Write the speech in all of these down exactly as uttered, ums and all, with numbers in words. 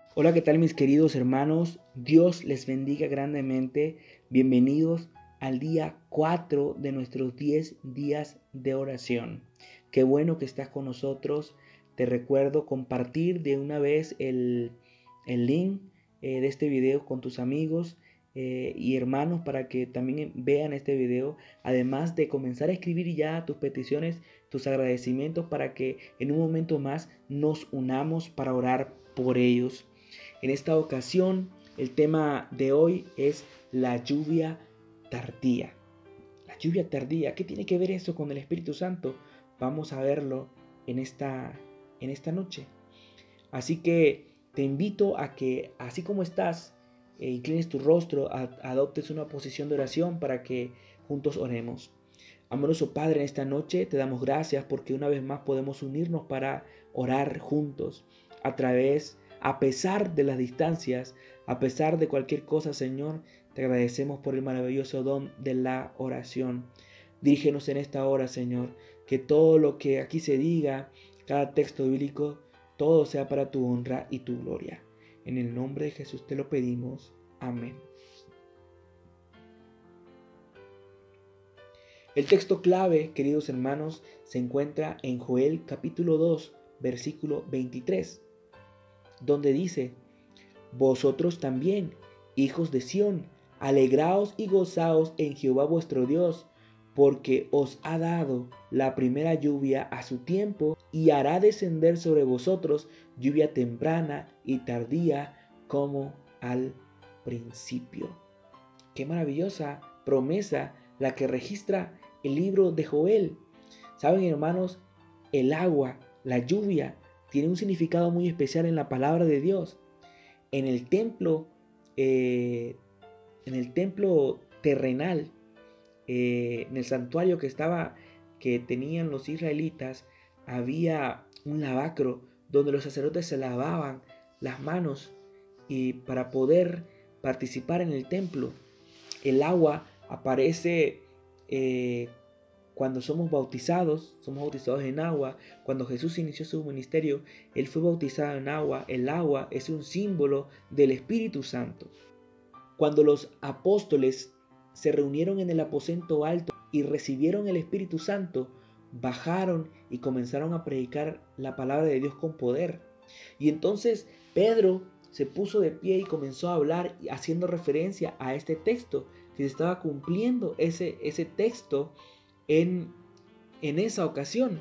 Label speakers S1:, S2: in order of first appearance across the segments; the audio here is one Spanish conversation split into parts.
S1: Hola, ¿qué tal mis queridos hermanos? Dios les bendiga grandemente. Bienvenidos al día cuatro de nuestros diez días de oración. Qué bueno que estás con nosotros. Te recuerdo compartir de una vez el, el link eh, de este video con tus amigos eh, y hermanos para que también vean este video. Además de comenzar a escribir ya tus peticiones, tus agradecimientos para que en un momento más nos unamos para orar por ellos. En esta ocasión, el tema de hoy es la lluvia tardía. La lluvia tardía, ¿qué tiene que ver eso con el Espíritu Santo? Vamos a verlo en esta, en esta noche. Así que te invito a que, así como estás, eh, inclines tu rostro, a, adoptes una posición de oración para que juntos oremos. Amoroso Padre, en esta noche te damos gracias porque una vez más podemos unirnos para orar juntos a través, a pesar de las distancias, a pesar de cualquier cosa, Señor, te agradecemos por el maravilloso don de la oración. Dirígenos en esta hora, Señor, que todo lo que aquí se diga, cada texto bíblico, todo sea para tu honra y tu gloria. En el nombre de Jesús te lo pedimos. Amén. El texto clave, queridos hermanos, se encuentra en Joel capítulo dos, versículo veintitrés, donde dice: Vosotros también, hijos de Sión, alegraos y gozaos en Jehová vuestro Dios, porque os ha dado la primera lluvia a su tiempo, y hará descender sobre vosotros lluvia temprana y tardía como al principio. Qué maravillosa promesa la que registra el libro de Joel. Saben, hermanos, el agua, la lluvia, tiene un significado muy especial en la palabra de Dios. En el templo, eh, en el templo terrenal, eh, en el santuario que estaba, que tenían los israelitas, había un lavacro donde los sacerdotes se lavaban las manos y para poder participar en el templo. El agua aparece eh, cuando somos bautizados, somos bautizados en agua. Cuando Jesús inició su ministerio, Él fue bautizado en agua. El agua es un símbolo del Espíritu Santo. Cuando los apóstoles se reunieron en el aposento alto y recibieron el Espíritu Santo, bajaron y comenzaron a predicar la palabra de Dios con poder. Y entonces Pedro se puso de pie y comenzó a hablar haciendo referencia a este texto, que se estaba cumpliendo ese, ese texto en, en esa ocasión.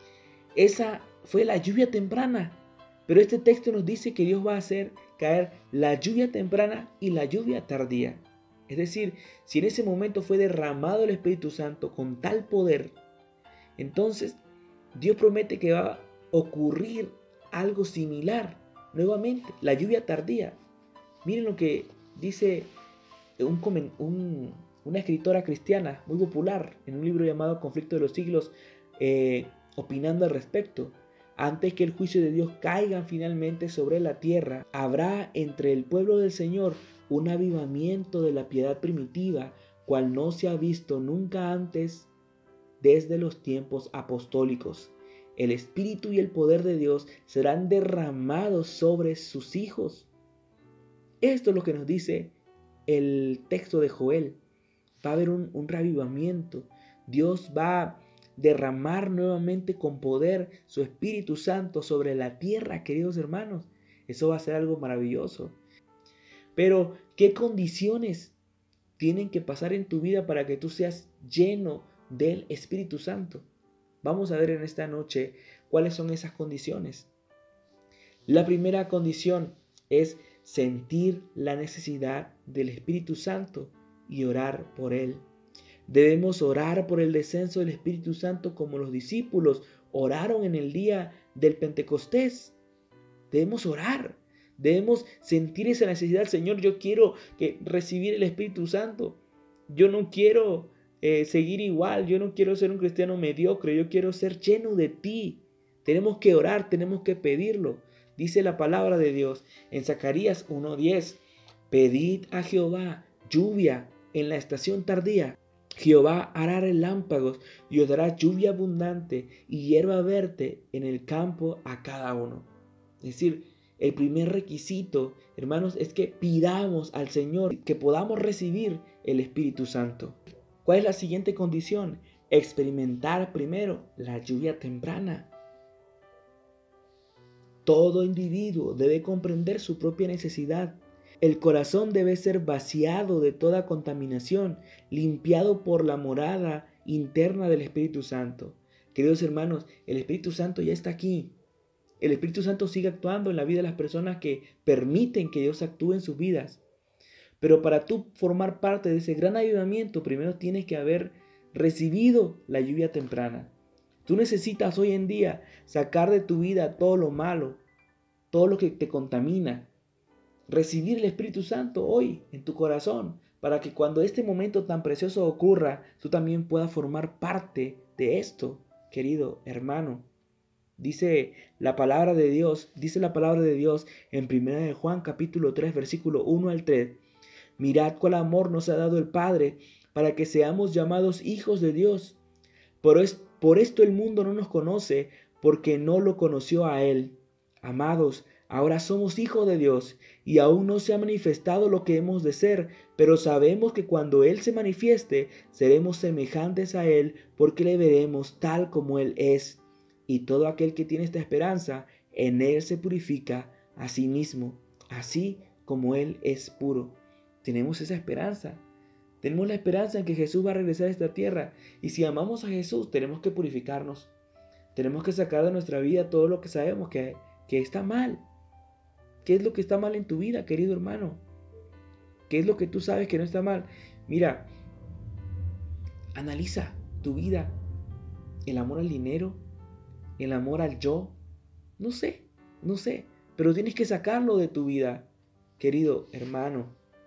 S1: Esa fue la lluvia temprana, pero este texto nos dice que Dios va a hacer caer la lluvia temprana y la lluvia tardía. Es decir, si en ese momento fue derramado el Espíritu Santo con tal poder, entonces Dios promete que va a ocurrir algo similar nuevamente, la lluvia tardía. Miren lo que dice un, un, una escritora cristiana muy popular en un libro llamado Conflicto de los Siglos, eh, opinando al respecto. Antes que el juicio de Dios caiga finalmente sobre la tierra, habrá entre el pueblo del Señor un avivamiento de la piedad primitiva, cual no se ha visto nunca antes desde los tiempos apostólicos. El Espíritu y el poder de Dios serán derramados sobre sus hijos. Esto es lo que nos dice el texto de Joel. Va a haber un, un reavivamiento. Dios va a derramar nuevamente con poder su Espíritu Santo sobre la tierra, queridos hermanos. Eso va a ser algo maravilloso. Pero, ¿qué condiciones tienen que pasar en tu vida para que tú seas lleno del Espíritu Santo? Vamos a ver en esta noche cuáles son esas condiciones. La primera condición es sentir la necesidad del Espíritu Santo y orar por él. Debemos orar por el descenso del Espíritu Santo como los discípulos oraron en el día del Pentecostés. Debemos orar, debemos sentir esa necesidad. Señor, yo quiero que recibir el Espíritu Santo. Yo no quiero eh, seguir igual, yo no quiero ser un cristiano mediocre, yo quiero ser lleno de ti. Tenemos que orar, tenemos que pedirlo. Dice la palabra de Dios en Zacarías uno diez: pedid a Jehová lluvia en la estación tardía. Jehová hará relámpagos y os dará lluvia abundante y hierba verde en el campo a cada uno. Es decir, El primer requisito, hermanos, es que pidamos al Señor que podamos recibir el Espíritu Santo. ¿Cuál es la siguiente condición? Experimentar primero la lluvia temprana. Todo individuo debe comprender su propia necesidad. El corazón debe ser vaciado de toda contaminación, limpiado por la morada interna del Espíritu Santo. Queridos hermanos, el Espíritu Santo ya está aquí. El Espíritu Santo sigue actuando en la vida de las personas que permiten que Dios actúe en sus vidas. Pero para tú formar parte de ese gran avivamiento, primero tienes que haber recibido la lluvia temprana. Tú necesitas hoy en día sacar de tu vida todo lo malo, todo lo que te contamina. Recibir el Espíritu Santo hoy en tu corazón, para que cuando este momento tan precioso ocurra, tú también puedas formar parte de esto, querido hermano. Dice la palabra de Dios, dice la palabra de Dios en primera de Juan capítulo tres, versículo uno al tres. Mirad cuál amor nos ha dado el Padre para que seamos llamados hijos de Dios. Por, es, por esto el mundo no nos conoce, porque no lo conoció a Él. Amados, ahora somos hijos de Dios y aún no se ha manifestado lo que hemos de ser, pero sabemos que cuando Él se manifieste, seremos semejantes a Él, porque le veremos tal como Él es. Y todo aquel que tiene esta esperanza, en Él se purifica a sí mismo, así como Él es puro. Tenemos esa esperanza. Tenemos la esperanza en que Jesús va a regresar a esta tierra. Y si amamos a Jesús, tenemos que purificarnos. Tenemos que sacar de nuestra vida todo lo que sabemos que, que está mal. ¿Qué es lo que está mal en tu vida, querido hermano? ¿Qué es lo que tú sabes que no está mal? Mira, analiza tu vida. El amor al dinero, el amor al yo, no sé, no sé, pero tienes que sacarlo de tu vida, querido hermano.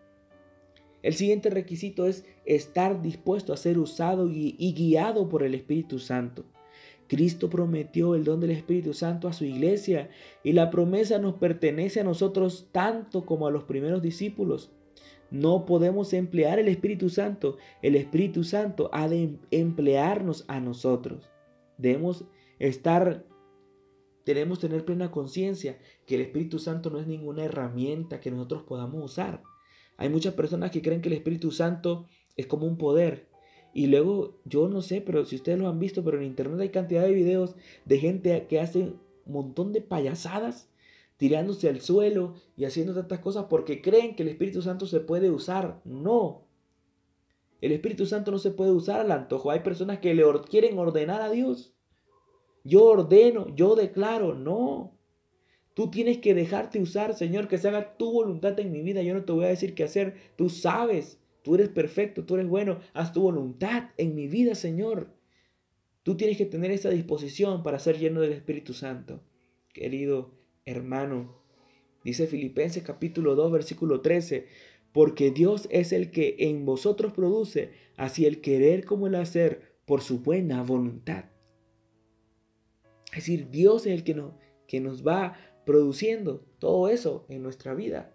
S1: El siguiente requisito es estar dispuesto a ser usado y, y guiado por el Espíritu Santo. Cristo prometió el don del Espíritu Santo a su iglesia y la promesa nos pertenece a nosotros tanto como a los primeros discípulos. No podemos emplear el Espíritu Santo, el Espíritu Santo ha de emplearnos a nosotros. Debemos estar, debemos tener plena conciencia que el Espíritu Santo no es ninguna herramienta que nosotros podamos usar. Hay muchas personas que creen que el Espíritu Santo es como un poder. Y luego, yo no sé, pero si ustedes lo han visto, pero en internet hay cantidad de videos de gente que hace un montón de payasadas, tirándose al suelo y haciendo tantas cosas porque creen que el Espíritu Santo se puede usar. No. El Espíritu Santo no se puede usar al antojo. Hay personas que le or- quieren ordenar a Dios. Yo ordeno, yo declaro. No. Tú tienes que dejarte usar, Señor, que se haga tu voluntad en mi vida. Yo no te voy a decir qué hacer. Tú sabes, tú eres perfecto, tú eres bueno. Haz tu voluntad en mi vida, Señor. Tú tienes que tener esa disposición para ser lleno del Espíritu Santo. Querido hermano, dice Filipenses capítulo dos, versículo trece. Porque Dios es el que en vosotros produce así el querer como el hacer por su buena voluntad. Es decir, Dios es el que nos, que nos va produciendo todo eso en nuestra vida.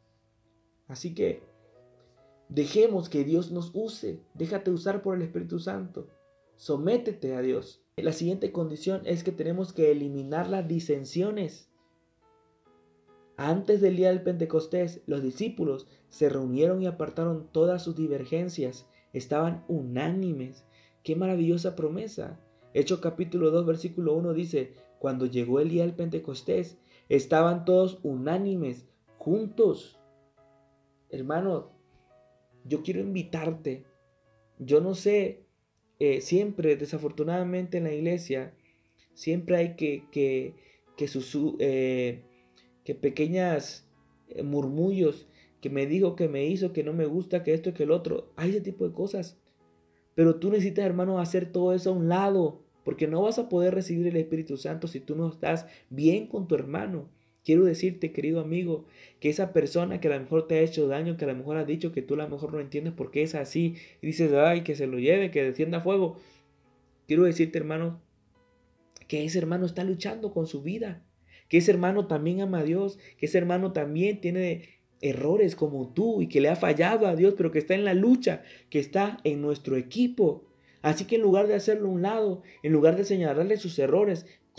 S1: Así que dejemos que Dios nos use. Déjate usar por el Espíritu Santo. Sométete a Dios. La siguiente condición es que tenemos que eliminar las disensiones. Antes del día del Pentecostés, los discípulos se reunieron y apartaron todas sus divergencias. Estaban unánimes. ¡Qué maravillosa promesa! Hechos capítulo dos, versículo uno dice: cuando llegó el día del Pentecostés, estaban todos unánimes, juntos. Hermano, yo quiero invitarte. Yo no sé, eh, siempre, desafortunadamente en la iglesia, siempre hay que, que, que, susu, eh, que pequeñas eh, murmullos, que me dijo, que me hizo, que no me gusta, que esto, que el otro. Hay ese tipo de cosas. Pero tú necesitas, hermano, hacer todo eso a un lado, porque no vas a poder recibir el Espíritu Santo si tú no estás bien con tu hermano. Quiero decirte, querido amigo, que esa persona que a lo mejor te ha hecho daño, que a lo mejor ha dicho que tú a lo mejor no entiendes por qué es así, y dices, ay, que se lo lleve, que descienda fuego. Quiero decirte, hermano, que ese hermano está luchando con su vida, que ese hermano también ama a Dios, que ese hermano también tiene errores como tú y que le ha fallado a Dios, pero que está en la lucha, que está en nuestro equipo. Así que en lugar de hacerlo a un lado, en lugar de señalarle sus errores,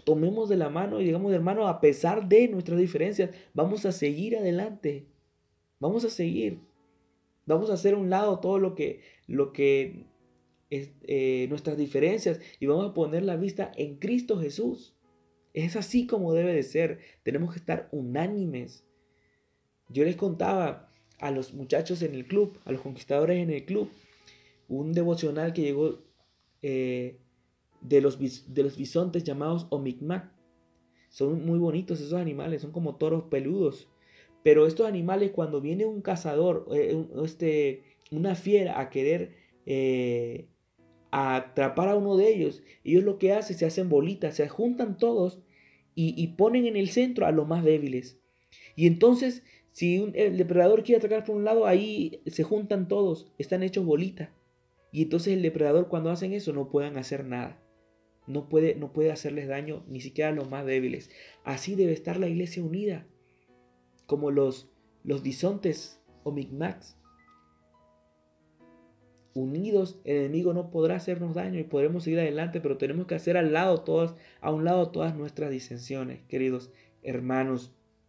S1: tomemos de la mano y digamos, hermano, a pesar de nuestras diferencias, vamos a seguir adelante. Vamos a seguir. Vamos a hacer a un lado todo lo que, lo que es, eh, nuestras diferencias y vamos a poner la vista en Cristo Jesús. Es así como debe de ser. Tenemos que estar unánimes. Yo les contaba a los muchachos en el club, a los conquistadores en el club, un devocional que llegó eh, de, los, de los bisontes llamados Omicmac. Son muy bonitos esos animales, son como toros peludos. Pero estos animales, cuando viene un cazador, eh, este, una fiera a querer eh, a atrapar a uno de ellos, ellos lo que hacen, se hacen bolitas, se juntan todos y, y ponen en el centro a los más débiles. Y entonces, si un, el depredador quiere atacar por un lado, ahí se juntan todos, están hechos bolitas. Y entonces el depredador, cuando hacen eso, no pueden hacer nada. No puede, no puede hacerles daño ni siquiera a los más débiles. Así debe estar la iglesia unida, como los, los bisontes o micmacs. Unidos, el enemigo no podrá hacernos daño y podremos seguir adelante, pero tenemos que hacer al lado todas, a un lado todas nuestras disensiones, queridos hermanos.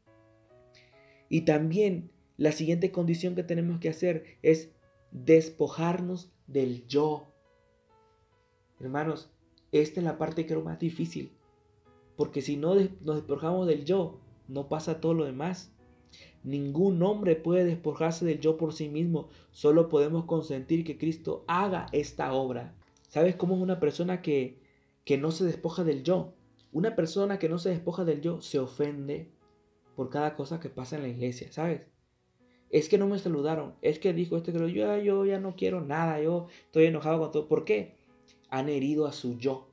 S1: Y también la siguiente condición que tenemos que hacer es despojarnos del yo. Hermanos, esta es la parte creo más difícil, porque si no nos despojamos del yo, no pasa todo lo demás. Ningún hombre puede despojarse del yo por sí mismo. Solo podemos consentir que Cristo haga esta obra. ¿Sabes cómo es una persona que, que no se despoja del yo? Una persona que no se despoja del yo se ofende por cada cosa que pasa en la iglesia, ¿sabes? Es que no me saludaron, es que dijo este que lo, yo, yo ya no quiero nada, yo estoy enojado con todo. ¿Por qué? Han herido a su yo.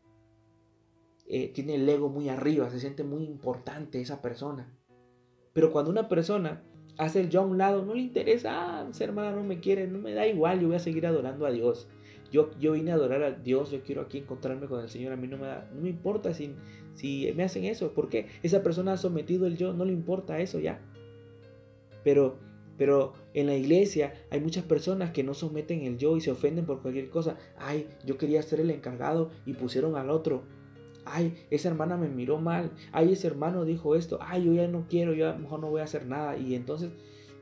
S1: Eh, tiene el ego muy arriba, se siente muy importante esa persona. Pero cuando una persona hace el yo a un lado, no le interesa, ah, esa hermana no me quiere, no me da igual, yo voy a seguir adorando a Dios. Yo, yo vine a adorar a Dios, yo quiero aquí encontrarme con el Señor, a mí no me, da, no me importa si, si me hacen eso. ¿Por qué? Esa persona ha sometido el yo, no le importa eso ya. Pero, pero en la iglesia hay muchas personas que no someten el yo y se ofenden por cualquier cosa. Ay, yo quería ser el encargado y pusieron al otro. Ay, esa hermana me miró mal. Ay, ese hermano dijo esto. Ay, yo ya no quiero, yo a lo mejor no voy a hacer nada. Y entonces,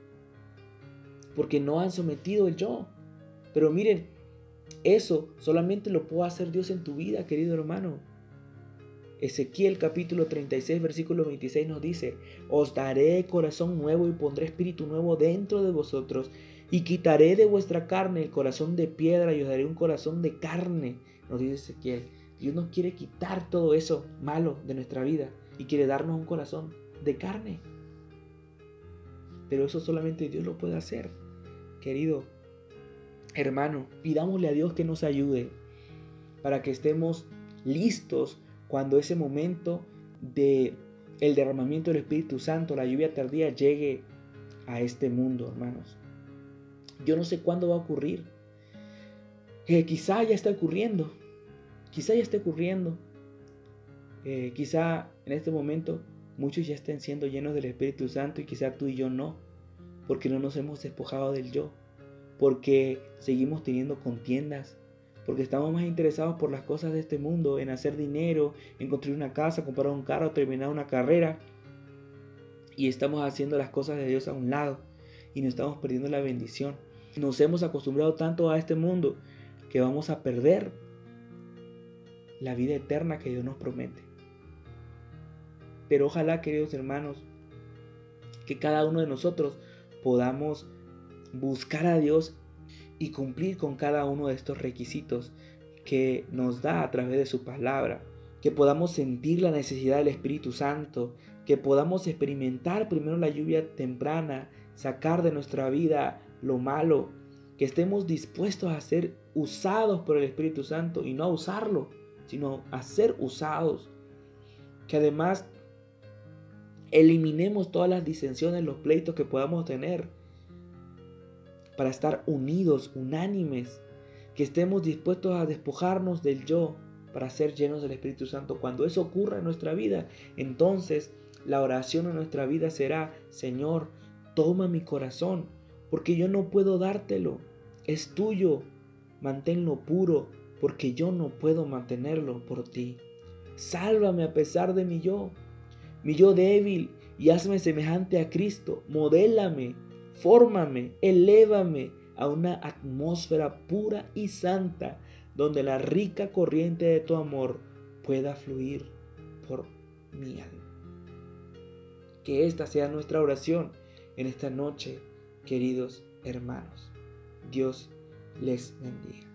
S1: porque no han sometido el yo. Pero miren, eso solamente lo puede hacer Dios en tu vida, querido hermano. Ezequiel capítulo treinta y seis, versículo veintiséis nos dice: os daré corazón nuevo y pondré espíritu nuevo dentro de vosotros. Y quitaré de vuestra carne el corazón de piedra y os daré un corazón de carne, nos dice Ezequiel. Dios nos quiere quitar todo eso malo de nuestra vida y quiere darnos un corazón de carne. Pero eso solamente Dios lo puede hacer. Querido hermano, pidámosle a Dios que nos ayude para que estemos listos cuando ese momento de el derramamiento del Espíritu Santo, la lluvia tardía, llegue a este mundo, hermanos. Yo no sé cuándo va a ocurrir. Eh, quizá ya está ocurriendo. Quizá ya esté ocurriendo, eh, quizá en este momento muchos ya estén siendo llenos del Espíritu Santo y quizá tú y yo no, porque no nos hemos despojado del yo, porque seguimos teniendo contiendas, porque estamos más interesados por las cosas de este mundo, en hacer dinero, en construir una casa, comprar un carro, terminar una carrera, y estamos haciendo las cosas de Dios a un lado y nos estamos perdiendo la bendición. Nos hemos acostumbrado tanto a este mundo que vamos a perder la vida eterna que Dios nos promete. Pero ojalá, queridos hermanos, que cada uno de nosotros podamos buscar a Dios y cumplir con cada uno de estos requisitos que nos da a través de su palabra, que podamos sentir la necesidad del Espíritu Santo, que podamos experimentar primero la lluvia temprana, sacar de nuestra vida lo malo, que estemos dispuestos a ser usados por el Espíritu Santo y no a usarlo, sino a ser usados, que además eliminemos todas las disensiones, los pleitos que podamos tener, para estar unidos, unánimes, que estemos dispuestos a despojarnos del yo para ser llenos del Espíritu Santo. Cuando eso ocurra en nuestra vida, entonces la oración en nuestra vida será: Señor, toma mi corazón, porque yo no puedo dártelo, es tuyo, manténlo puro, porque yo no puedo mantenerlo por ti. Sálvame a pesar de mi yo, mi yo débil, y hazme semejante a Cristo. Modélame, fórmame, elévame a una atmósfera pura y santa, donde la rica corriente de tu amor pueda fluir por mi alma. Que esta sea nuestra oración en esta noche, queridos hermanos. Dios les bendiga.